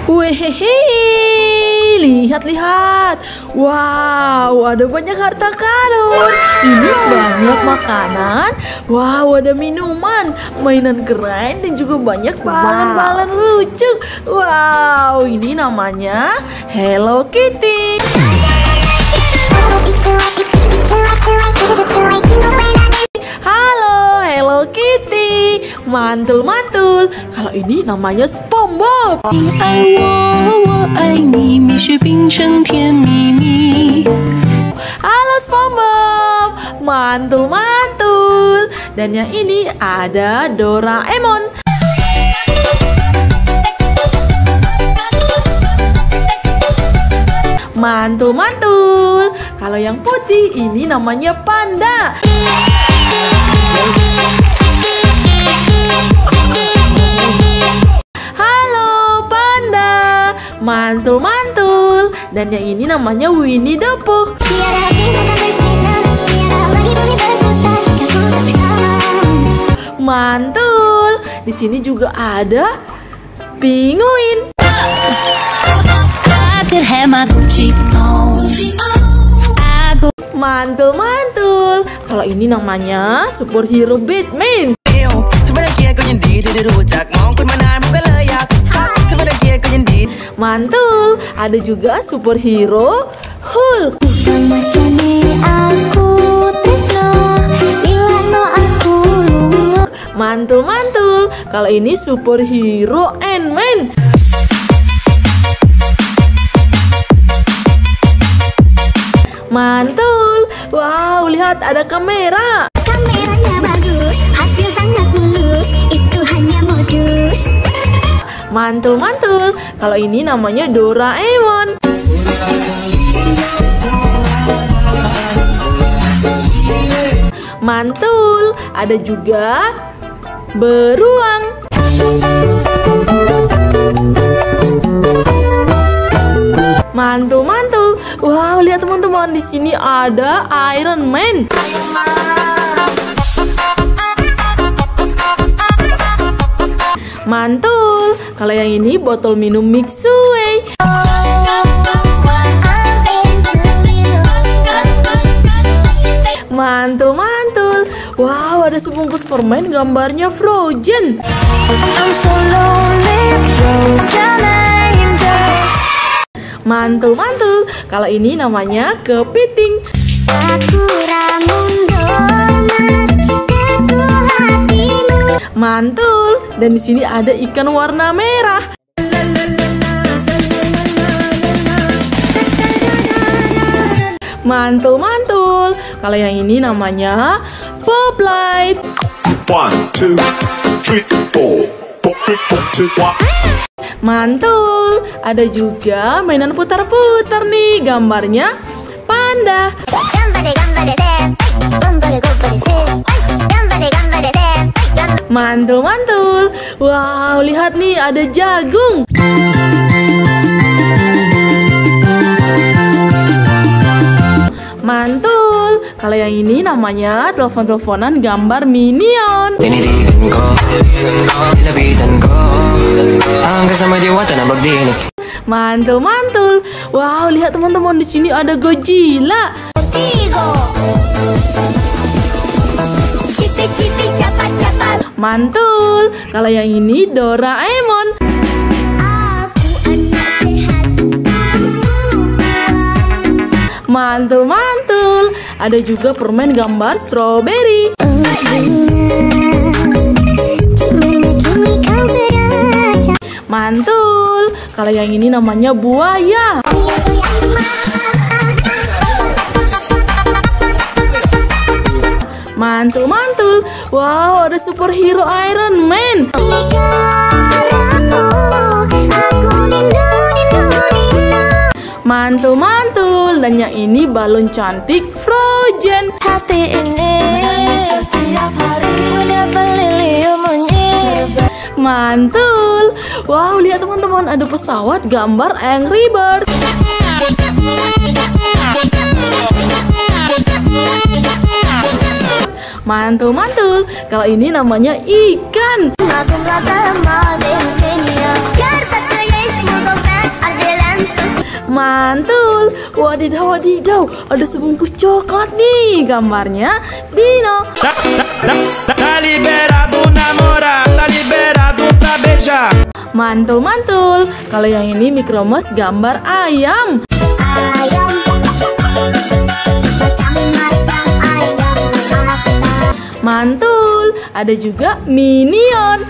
Wehehe, lihat-lihat. Wow, ada banyak harta karun. Ini banyak makanan. Wow, ada minuman, mainan keren, dan juga banyak balon-balon lucu. Wow, ini namanya Hello Kitty. Halo, Hello Kitty. Mantul-mantul. Kalau ini namanya SpongeBob. Halo SpongeBob. Mantul-mantul. Dan yang ini ada Doraemon. Mantul-mantul. Kalau yang putih ini namanya Panda. Halo Panda. Mantul-mantul. Dan yang ini namanya Winnie the Pooh. Mantul. Di sini juga ada penguin. Mantul-mantul. Kalau ini namanya superhero Batman. Mantul. Ada juga superhero Hulk. Mantul-mantul. Kalau ini superhero Ant-Man. Mantul. Wow, lihat ada kamera. Kameranya bagus, hasil sangat mulus. Itu hanya modus. Mantul-mantul. Kalau ini namanya Doraemon. Mantul. Ada juga beruang. Mantul-mantul. Wow, lihat teman-teman, di sini ada Iron Man. Mantul. Kalau yang ini botol minum Mixue. Mantul-mantul. Wow, ada sebungkus permen gambarnya Frozen. Mantul-mantul. Kalau ini namanya kepiting. Mantul. Dan di sini ada ikan warna merah. Mantul-mantul. Kalau yang ini namanya Pop Light. 1, 2, 3, 4. Mantul. Ada juga mainan putar-putar nih, gambarnya panda. Mantul-mantul. Wow, lihat nih ada jagung. Mantul. Kalau yang ini namanya telepon-teleponan gambar Minion. Mantul-mantul. Wow, lihat teman-teman, di sini ada Godzilla. Mantul. Kalau yang ini Doraemon. Mantul-mantul. Ada juga permen gambar strawberry. Mantul. Kalau yang ini namanya buaya. Mantul-mantul. Wow, ada superhero Iron Man. Mantul-mantul. Dan yang ini balon cantik Frozen. Hati ini setiap hari udah berlilium monyet. Mantul. Wow, lihat teman-teman, ada pesawat gambar Angry Birds. Mantul-mantul. Kalau ini namanya ikan. Mantul. Wadidaw, wadidaw, ada sebungkus coklat nih. Gambarnya Dino. Tá liberado namorar, tá liberado pra beijar. Mantul, mantul. Kalau yang ini Micromos gambar ayam. Ayam, macam ayam. Mantul. Ada juga Minion.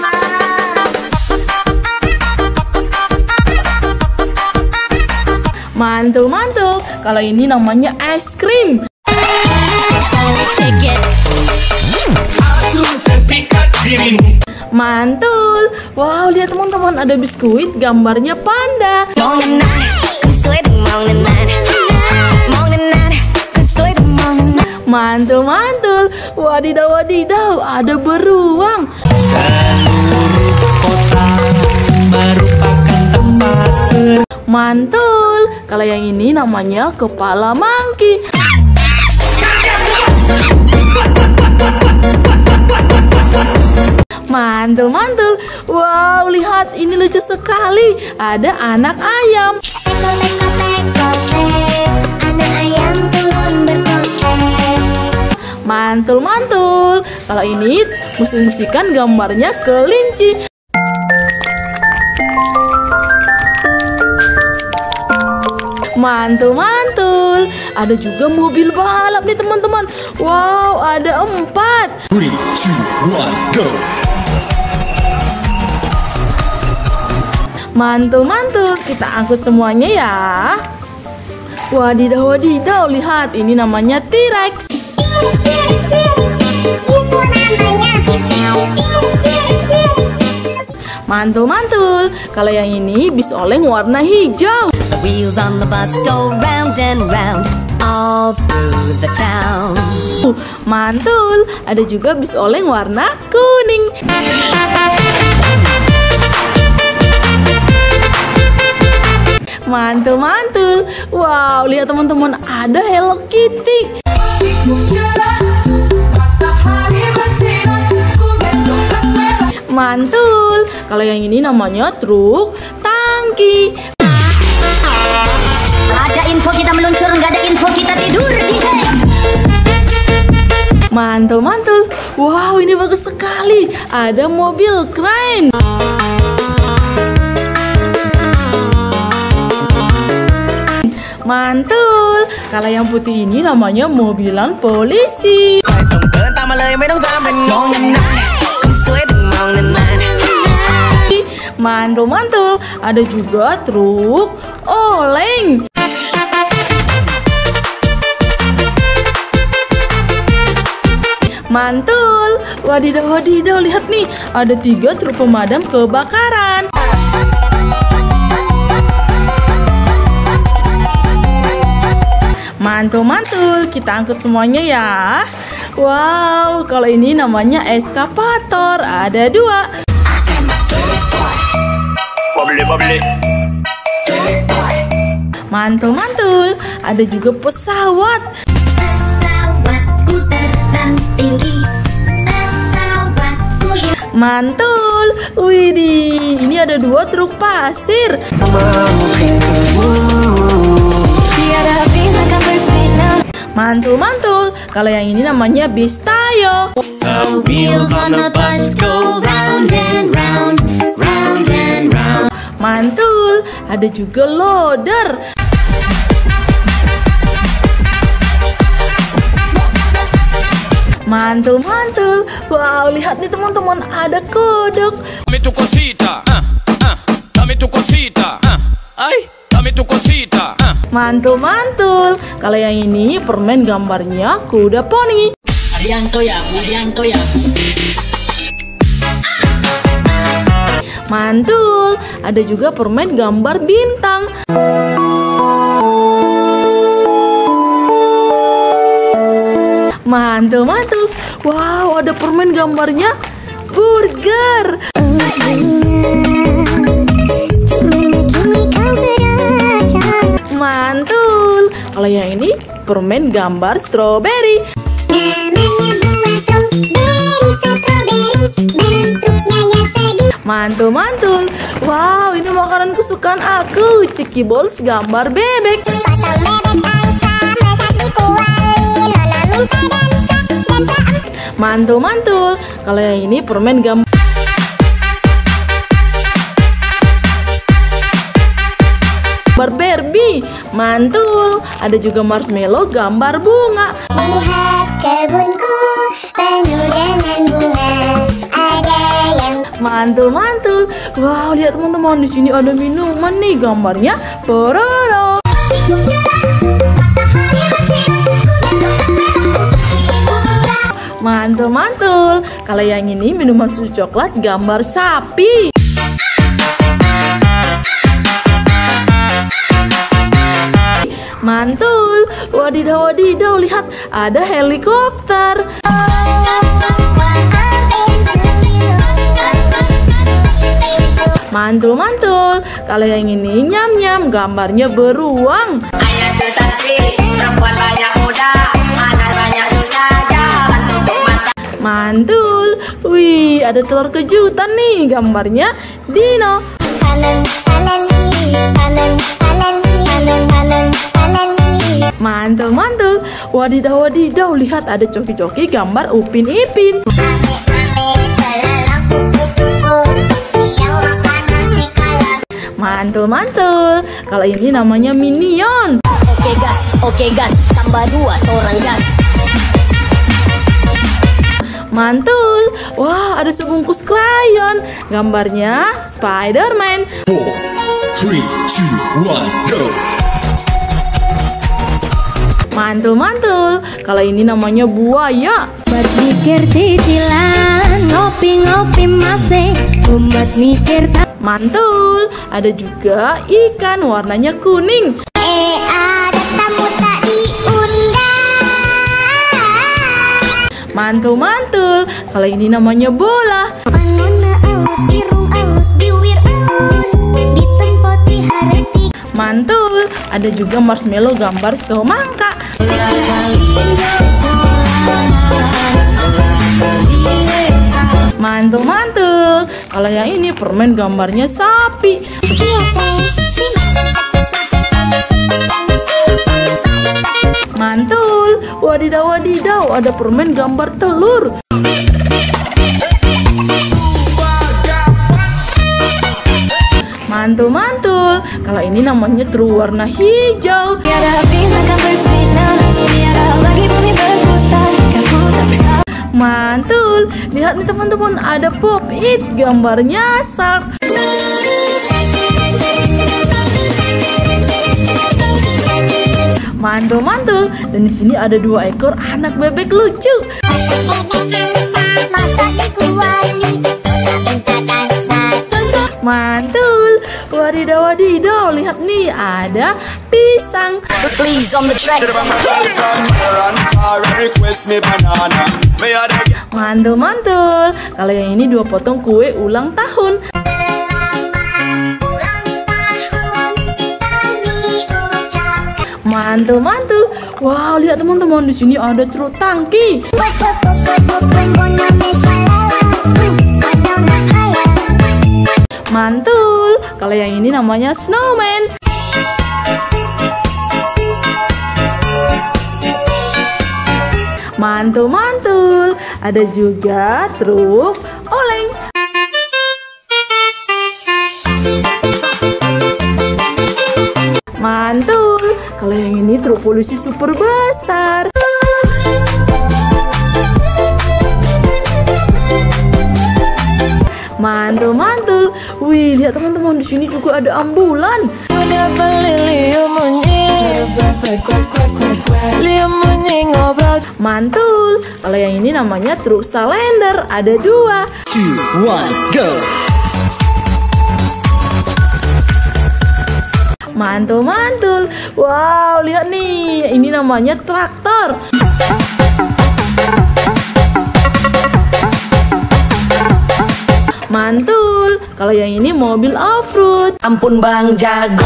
Mantul, mantul. Kalau ini namanya es krim. Mantul. Wow, lihat teman-teman, ada biskuit gambarnya panda. Mantul, mantul. Wadidaw, wadidaw, ada beruang. Seluruh kota merupakan tempat. Mantul. Kalau yang ini namanya kepala monkey. Mantul, mantul. Wow, lihat, ini lucu sekali. Ada anak ayam. Anak ayam turun berkotek. Mantul, mantul. Kalau ini musik-musikan gambarnya kelinci. Mantul, mantul. Ada juga mobil balap nih teman-teman. Wow, ada 4. 3, 2, 1, go! Mantul, mantul. Kita angkut semuanya ya. Wadidaw, wadidaw. Lihat, ini namanya T-Rex. Mantul, mantul. Kalau yang ini bis oleng warna hijau. The wheels on the bus go round and round all through the town. Mantul. Ada juga bis oleng warna kuning. Mantul, mantul. Wow, lihat teman-teman, ada Hello Kitty. Mantul. Kalau yang ini namanya truk tangki. Ada info kita meluncur, nggak ada info kita tidur, DJ. Mantul, mantul. Wow, ini bagus sekali. Ada mobil keren. Mantul. Kalau yang putih ini namanya mobilan polisi. Mantul, mantul. Ada juga truk oleng. Mantul. Wadidaw, wadidaw. Lihat nih, ada 3 truk pemadam kebakaran. Mantul, mantul. Kita angkut semuanya ya. Wow, kalau ini namanya eskavator. Ada 2. Mantul, mantul. Ada juga pesawat. Pesawatku terbang tinggi. Pesawatku yang Mantul. Widih, ini ada 2 truk pasir. tiada habis akan bersinar. Mantul, mantul. Kalau yang ini namanya bis tayo. The wheels on the bus go round and round, round and round. Mantul. Ada juga loader. Mantul, mantul. Wow, lihat nih teman-teman, ada kodok. Dame tu cosita, dame tu cosita, ay, dame tu cosita. Mantul, mantul. Kalau yang ini permen gambarnya kuda poni. Mantul. Ada juga permen gambar bintang. Mantul, mantul. Wow, ada permen gambarnya burger. Mantul. Kalau yang ini permen gambar strawberry. Mantul-mantul. Wow, ini makanan kesukaan aku. Ciki Balls gambar bebek. Mantul-mantul. Kalau yang ini permen gambar Barbie. Mantul. Ada juga marshmallow gambar bunga. Lihat kebunku penuh dengan bunga. Ada yang Mantul-mantul. Wow, lihat teman-teman, di sini ada minuman nih, gambarnya Pororo. Mantul-mantul. Kalau yang ini minuman susu coklat gambar sapi. Mantul. Wadidaw, lihat ada helikopter. Mantul-mantul. Kalau yang ini nyam-nyam, gambarnya beruang. Ayah sensasi, perempuan banyak muda, mana banyak dosa, jalan tutup mata. Mantul. Wih, ada telur kejutan nih, gambarnya Dino. kanan kiri, kanan kiri. Mantul. Wadidaw, lihat ada coki-coki gambar Upin Ipin. Mantul. Kalau ini namanya Minion. Oke gas, tambah 2 orang gas. Mantul. Wah, ada sebungkus krayon, gambarnya Spider-Man. 4, 3, 2, 1, go! Mantul. Kalau ini namanya buaya. Buat mikir cicilan, ngopi-ngopi masih, umat mikir tak. Mantul. Ada juga ikan warnanya kuning. Ada tamu tak diundang. Mantul. Kalau ini namanya bola. Banana angus, irung angus, biwir angus, ditempati hareti. Mantul. Ada juga marshmallow gambar semangka. Mantul. Kalau yang ini permen gambarnya sapi. Mantul. Wadidaw, ada permen gambar telur. Mantul. Kalau ini namanya true warna hijau. Biar api akan bersinar, biar lagi bumi berputar jika ku tak bersama. Mantul. Lihat nih teman-teman, ada Pop It gambarnya shark. Mantul. Dan di sini ada 2 ekor anak bebek lucu. Mantul. Wadidaw, lihat nih ada pisang. Please on the track. Mantul. Kalau yang ini 2 potong kue ulang tahun. Mantul. Wow, lihat teman-teman, di sini ada truk tangki. Mantul. Kalau yang ini namanya snowman. Mantul. Ada juga truk oleng. Mantul. Kalau yang ini truk polisi super besar. Mantul. Wih, lihat teman-teman, di sini juga ada ambulan. Mantul. Kalau yang ini namanya truk salender, ada 2. 2, 1, go! Mantul. Wow, lihat nih, ini namanya traktor. Mantul. Kalau yang ini mobil off-road. Ampun Bang Jago.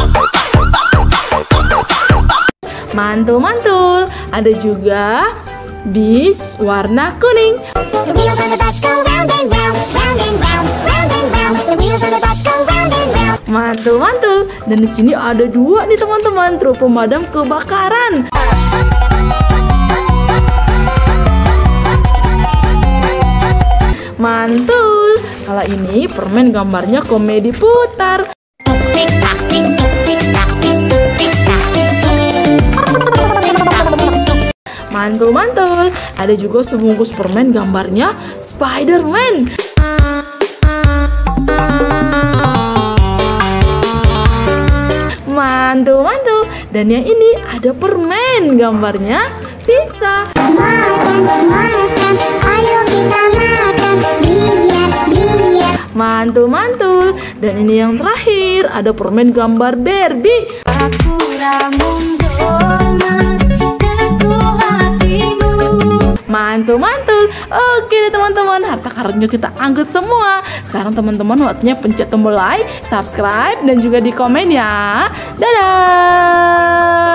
Mantul. Ada juga bis warna kuning. The wheels on the bus go round and round, round and round, round and round. The wheels on the bus go round and round. Mantul. Dan di sini ada 2 nih teman-teman, truk pemadam kebakaran. Mantul. Kalau ini permen gambarnya komedi putar. Mantul. Ada juga sebungkus permen gambarnya Spider-Man. Mantul. Dan yang ini ada permen gambarnya pizza. Makan, ayo kita makan. Biar. Mantul. Dan ini yang terakhir ada permen gambar Barbie. Aku mundur mas, teguh hatimu. Mantul. Oke deh teman-teman, harta karunnya kita angkut semua. Sekarang teman-teman waktunya pencet tombol like, subscribe, dan juga di komen ya. Dadah.